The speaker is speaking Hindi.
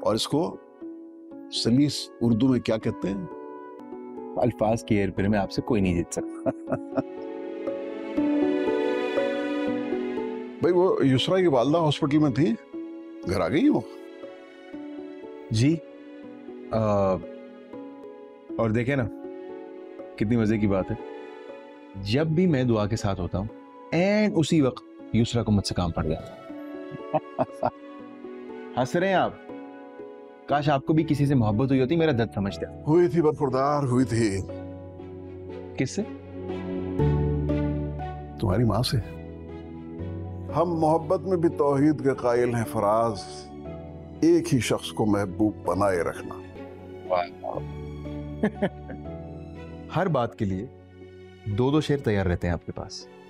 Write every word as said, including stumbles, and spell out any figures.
और इसको सलीस उर्दू में क्या कहते हैं? अल्फाज की हेर फेर में आपसे कोई नहीं जीत सकता। भाई वो युसरा की वालदा हॉस्पिटल में थी, घर आ गई वो? जी आ, और देखे ना कितनी मजे की बात है, जब भी मैं दुआ के साथ होता हूँ एंड उसी वक्त युसरा को मुझसे काम पड़ जाता। हंस रहे हैं आप? काश आपको भी किसी से मोहब्बत हुई होती, मेरा दर्द समझते। हुई थी बरखुरदार, हुई थी। किससे? तुम्हारी माँ से। हम मोहब्बत में भी तौहीद के कायल हैं फराज, एक ही शख्स को महबूब बनाए रखना। हर बात के लिए दो दो शेर तैयार रहते हैं आपके पास।